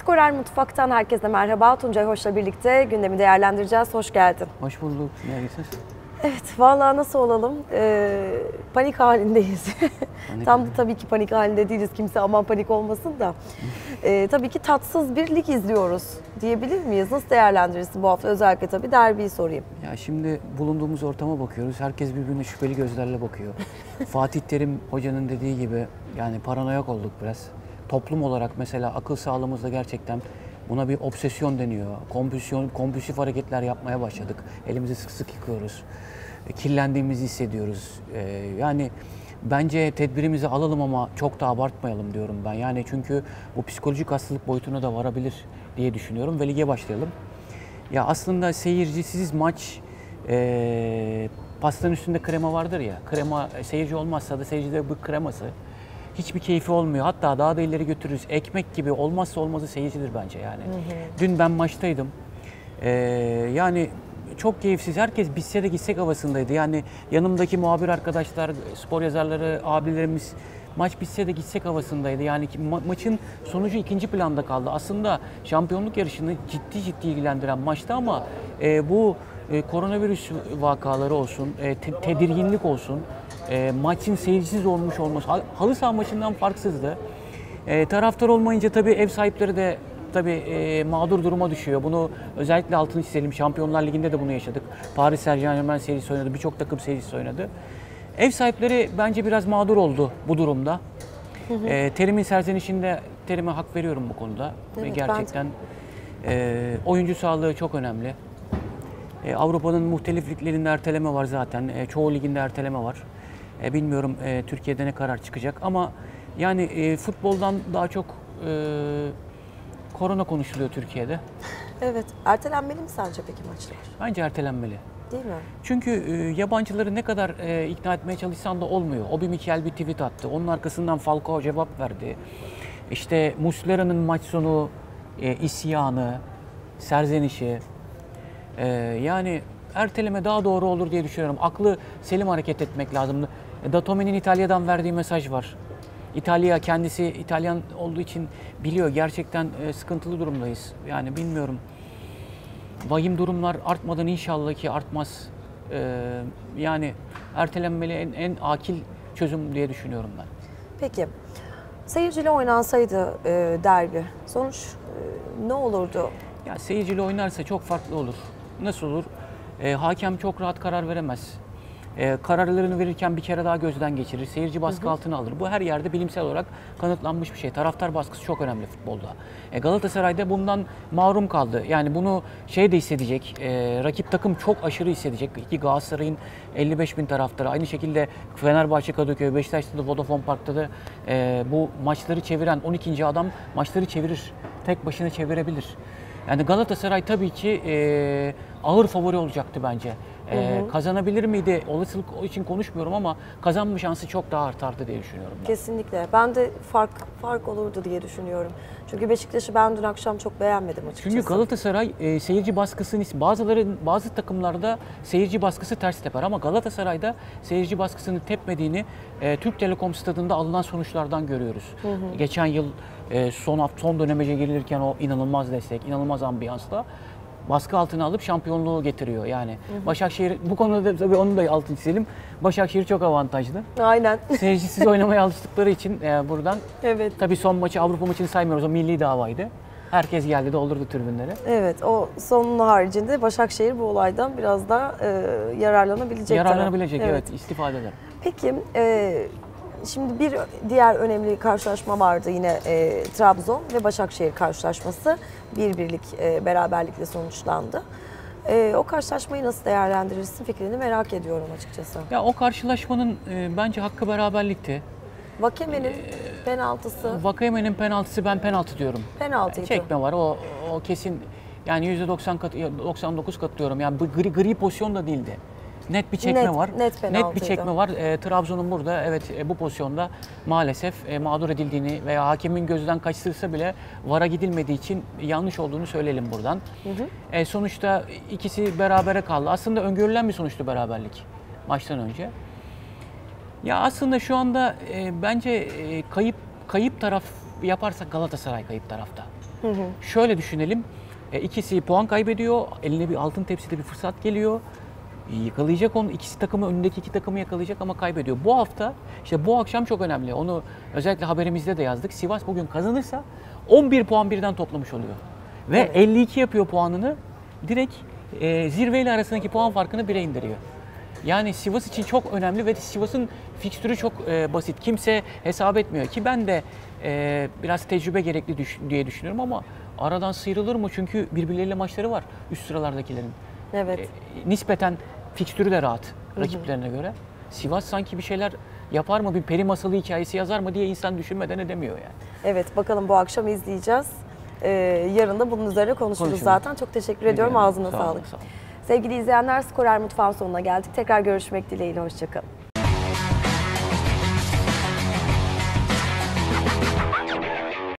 Skorer Mutfak'tan herkese merhaba. Tuncay Hoş'la birlikte gündemi değerlendireceğiz. Hoş geldin. Hoş bulduk. Nergisiniz? Evet, vallahi nasıl olalım? Panik halindeyiz. Tam da tabii ki panik halinde değiliz. Kimse aman panik olmasın da. Tabii ki tatsız bir lig izliyoruz diyebilir miyiz? Nasıl değerlendirirsin bu hafta? Özellikle tabii derbiyi sorayım. Ya şimdi bulunduğumuz ortama bakıyoruz. Herkes birbirine şüpheli gözlerle bakıyor. Fatih Terim hocanın dediği gibi yani paranoyak olduk biraz. Toplum olarak mesela akıl sağlığımızda gerçekten buna bir obsesyon deniyor. Kompulsif hareketler yapmaya başladık. Elimizi sık sık yıkıyoruz. Kirlendiğimizi hissediyoruz. Yani bence tedbirimizi alalım ama çok da abartmayalım diyorum ben. Yani çünkü bu psikolojik hastalık boyutuna da varabilir diye düşünüyorum ve lige başlayalım. Ya aslında seyircisiz maç, pastanın üstünde krema vardır ya, krema seyirci olmazsa da seyircide bu kreması hiçbir keyfi olmuyor. Hatta daha da ileri götürürüz. Ekmek gibi olmazsa olmazı seyircidir bence yani. Dün ben maçtaydım. Yani çok keyifsiz. Herkes bitse de gitsek havasındaydı. Yani yanımdaki muhabir arkadaşlar, spor yazarları, abilerimiz maç bitse de gitsek havasındaydı. Yani maçın sonucu ikinci planda kaldı. Aslında şampiyonluk yarışını ciddi ilgilendiren maçtı ama bu koronavirüs vakaları olsun, tedirginlik olsun, maçın seyircisiz olmuş olması, halı saha maçından farksızdı. Taraftar olmayınca tabii ev sahipleri de mağdur duruma düşüyor. Bunu özellikle altını çizelim. Şampiyonlar Ligi'nde de bunu yaşadık. Paris Saint-Germain seyircisi oynadı, birçok takım seyircisi oynadı. Ev sahipleri bence biraz mağdur oldu bu durumda. Terim'in serzenişinde Terim'e hak veriyorum bu konuda. Evet, gerçekten oyuncu sağlığı çok önemli. Avrupa'nın muhtelif liglerinde erteleme var zaten. Çoğu liginde erteleme var. Bilmiyorum Türkiye'de ne karar çıkacak ama yani futboldan daha çok korona konuşuluyor Türkiye'de. Evet, ertelenmeli mi sence peki maçlar? Bence ertelenmeli. Değil mi? Çünkü yabancıları ne kadar ikna etmeye çalışsan da olmuyor. Obi Mikel bir tweet attı. Onun arkasından Falcao cevap verdi. İşte Muslera'nın maç sonu isyanı, serzenişi. Yani erteleme daha doğru olur diye düşünüyorum. Aklı selim hareket etmek lazım. Datome'nin İtalya'dan verdiği mesaj var. İtalya kendisi İtalyan olduğu için biliyor. Gerçekten sıkıntılı durumdayız. Yani bilmiyorum. Vahim durumlar artmadan inşallah ki artmaz. Yani ertelenmeli en akil çözüm diye düşünüyorum ben. Peki, seyirciyle oynansaydı derbi, sonuç ne olurdu? Ya seyirciyle oynarsa çok farklı olur. Nasıl olur? Hakem çok rahat karar veremez. Kararlarını verirken bir kere daha gözden geçirir. Seyirci baskı altına alır. Bu her yerde bilimsel olarak kanıtlanmış bir şey. Taraftar baskısı çok önemli futbolda. Galatasaray'da bundan mahrum kaldı. Yani bunu şey de hissedecek. Rakip takım çok aşırı hissedecek. Ki Galatasaray'ın 55.000 taraftarı. Aynı şekilde Fenerbahçe, Kadıköy, Beşiktaş'ta da Vodafone Park'ta da bu maçları çeviren 12. adam maçları çevirir. Tek başına çevirebilir. Yani Galatasaray tabii ki ağır favori olacaktı bence. Kazanabilir miydi? Olasılık için konuşmuyorum ama kazanma şansı çok daha artardı diye düşünüyorum ben. Kesinlikle. Ben de fark olurdu diye düşünüyorum. Çünkü Beşiktaş'ı ben dün akşam çok beğenmedim açıkçası. Çünkü Galatasaray seyirci baskısını bazı takımlarda seyirci baskısı ters teper ama Galatasaray'da seyirci baskısını tepmediğini Türk Telekom Stadı'nda alınan sonuçlardan görüyoruz. Geçen yıl son dönemece gelirken o inanılmaz destek, inanılmaz ambiyansla baskı altına alıp şampiyonluğu getiriyor yani. Başakşehir bu konuda tabii onu da altını çizelim. Başakşehir çok avantajlı. Aynen. Seyircisiz oynamaya alıştıkları için buradan. Evet. Tabii son maçı Avrupa maçını saymıyoruz. O milli davaydı. Herkes geldi doldurdu tribünleri. Evet, o sonun haricinde Başakşehir bu olaydan biraz daha yararlanabilecek. Yararlanabilecek evet istifade eder. Peki, şimdi bir diğer önemli karşılaşma vardı yine Trabzon ve Başakşehir karşılaşması. 1-1'lik beraberlikle sonuçlandı. O karşılaşmayı nasıl değerlendirirsin fikrini merak ediyorum açıkçası. Ya o karşılaşmanın bence hakkı beraberlikti. Vakeme'nin penaltısı. Vakeme'nin penaltısı ben penaltı diyorum. Penaltıydı. Çekme var o kesin yani %99 katılıyorum. Yani bu gri pozisyon da değildi. Net bir çekme var. Net bir çekme var. Trabzon'un burada evet bu pozisyonda maalesef mağdur edildiğini veya hakemin gözden kaçtırsa bile VAR'a gidilmediği için yanlış olduğunu söyleyelim buradan. Sonuçta ikisi berabere kaldı. Aslında öngörülen bir sonuçtu beraberlik maçtan önce. Ya aslında şu anda bence kayıp taraf yaparsak Galatasaray kayıp tarafta. Şöyle düşünelim. İkisi puan kaybediyor. Eline bir altın tepside bir fırsat geliyor. Yakalayacak onu. İkisi takımı, önündeki iki takımı yakalayacak ama kaybediyor. Bu hafta, işte bu akşam çok önemli. Onu özellikle haberimizde de yazdık. Sivas bugün kazanırsa 11 puan birden toplamış oluyor. Ve Evet. 52 yapıyor puanını. Direkt zirveyle arasındaki puan farkını 1'e indiriyor. Yani Sivas için çok önemli ve Sivas'ın fikstürü çok basit. Kimse hesap etmiyor ki ben de biraz tecrübe gerekli diye düşünüyorum ama aradan sıyrılır mı? Çünkü birbirleriyle maçları var üst sıralardakilerin. Evet. Nispeten fikstürü de rahat rakiplerine göre. Sivas sanki bir şeyler yapar mı, bir peri masalı hikayesi yazar mı diye insan düşünmeden edemiyor yani. Evet, bakalım bu akşam izleyeceğiz. Yarın da bunun üzerine konuşuruz Konuşuruz. zaten. Çok teşekkür ediyorum. Ağzına Sağ olun, sağlık. sağ olun. Sevgili izleyenler, Skorer Mutfağı'nın sonuna geldik. Tekrar görüşmek dileğiyle. Hoşçakalın.